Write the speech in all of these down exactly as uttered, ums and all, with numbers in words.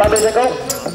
三倍成功。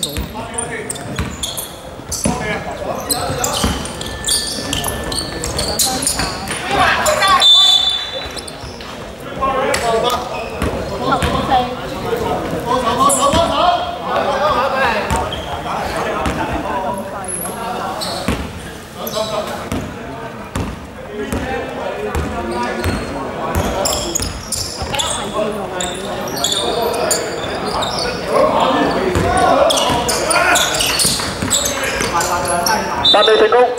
三倍成功。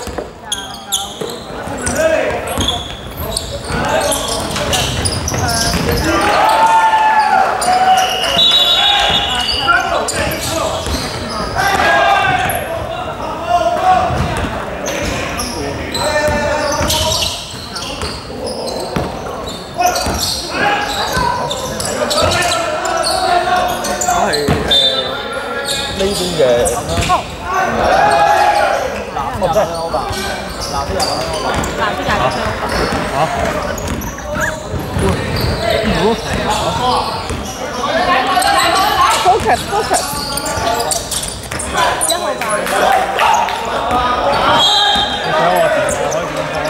呢邊嘅。哦，真係香吧？藍色又香吧？藍色又香吧？嚇？Focus focus。一號吧。你睇我電視可以點放？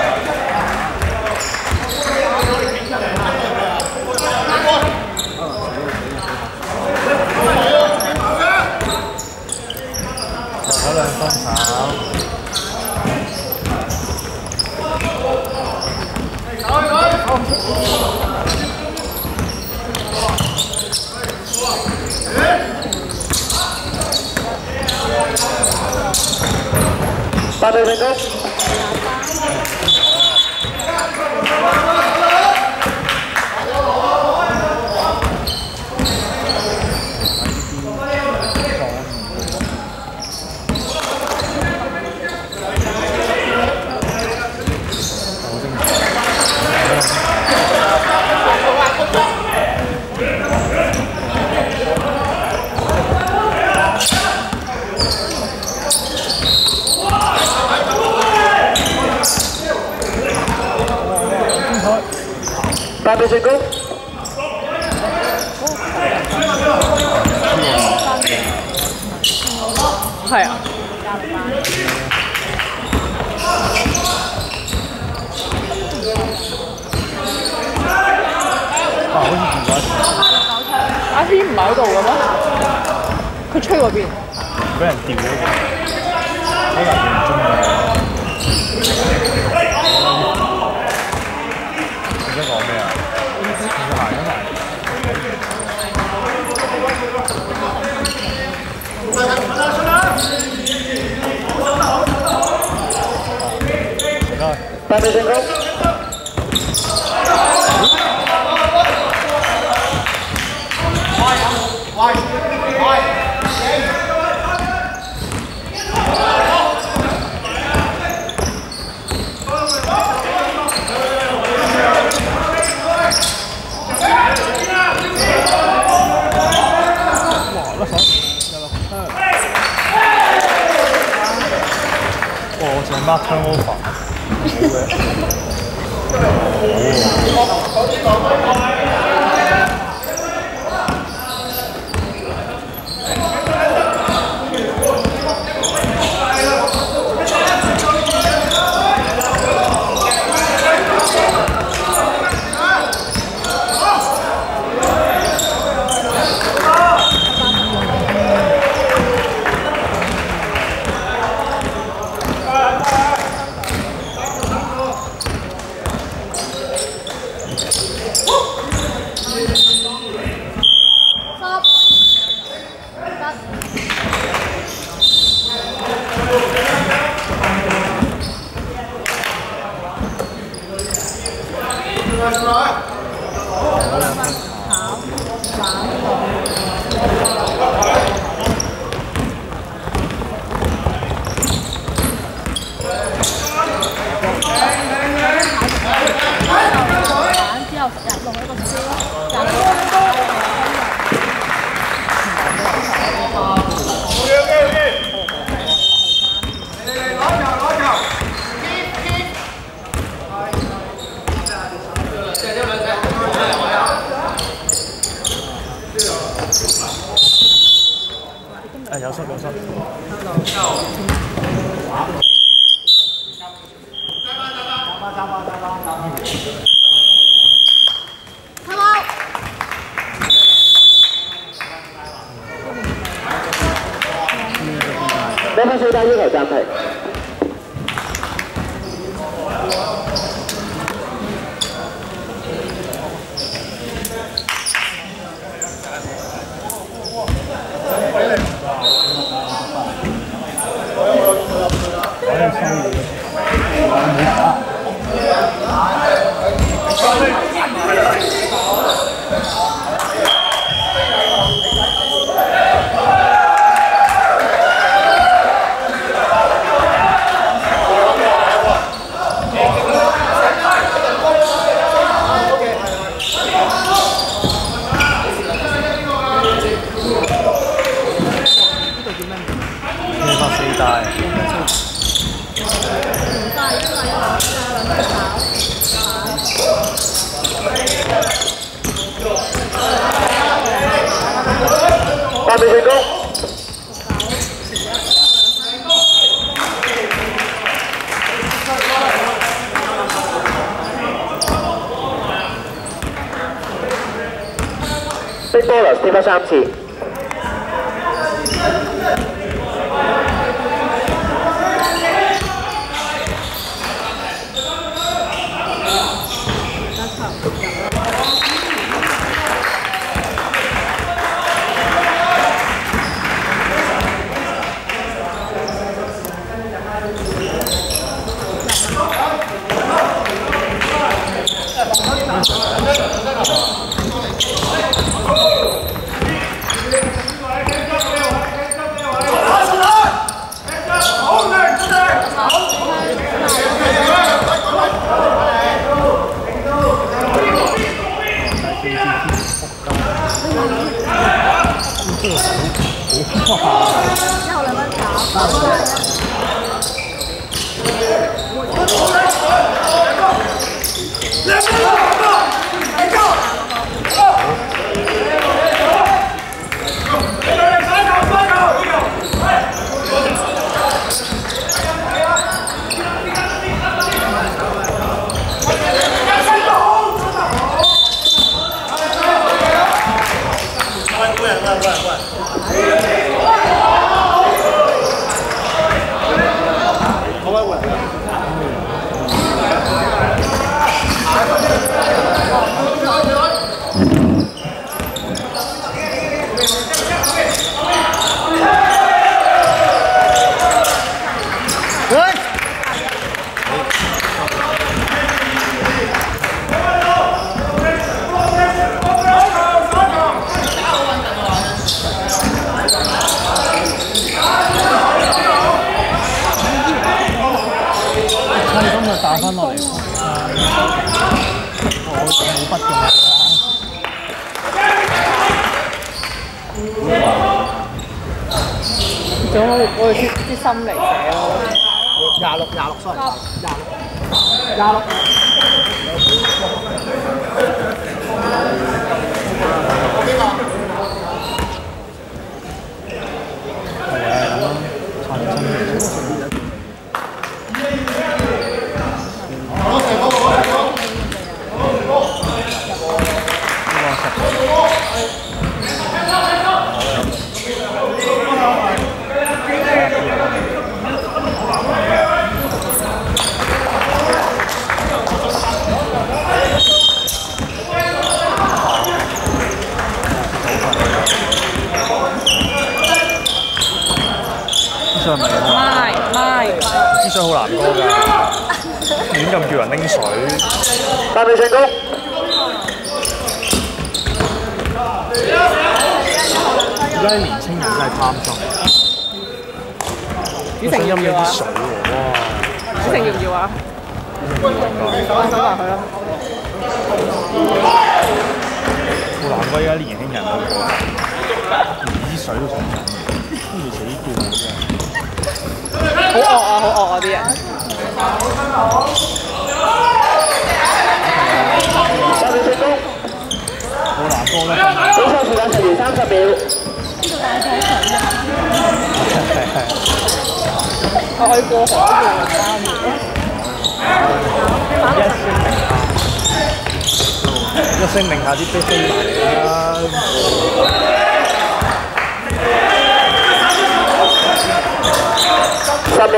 有兩分炒。 八倍成功。八倍成功。 係啊。 啊，好似電話阿軒唔喺度嘅咩？佢吹嗰邊。 俾人掉咗個，可能佢唔中意。你想講咩啊？其實行咗埋。 八倍成功。 我淨係 mark turnover， 八兩分四單要求暫停。八比成功。Big Ballers 添加三次。 打翻落嚟，我冇筆用啦。 仲有我哋啲啲心嚟寫咯。 廿六廿六 sorry，廿六廿六。係啊，咁咯，差唔多。 唔係唔係， 支水好難歌㗎，亂咁叫人拎水。 八比成功。 而家啲年青人真係貪心。 子成要唔要啊？ 水喎，哇！ 子成要唔要啊？我手埋佢啦。 好難怪而家啲年輕人連支水都想飲，跟住死叫真係。 好惡啊！好惡啊！啲人。 八比成功。 好難歌咧。 比賽時間剩餘三十秒。 我可以過河都過三秒。 一聲令下啲飛飛埋嚟啦！ 十秒。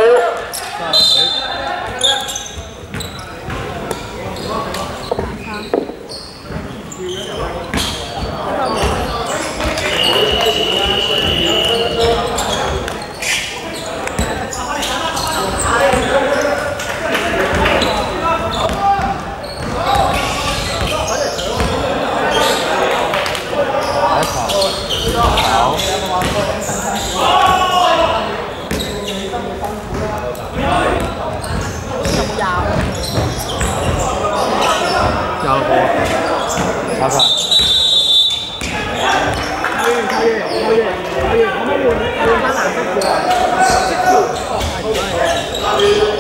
廿六號啊，炒飯。 可以可以可以可以，可唔可以換換翻藍色嘅？